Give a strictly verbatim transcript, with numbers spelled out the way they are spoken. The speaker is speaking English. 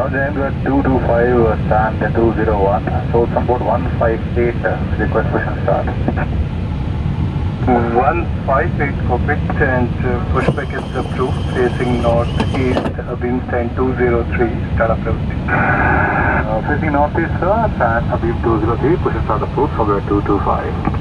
Now James at two two five, uh, stand two zero one. So it's about one five eight, uh, request push and start. one five eight cockpit and uh, pushback is approved, facing northeast, uh, beam stand two zero three, start approved. Uh, facing northeast, sir, stand beam two zero three, push and start approved for two two five.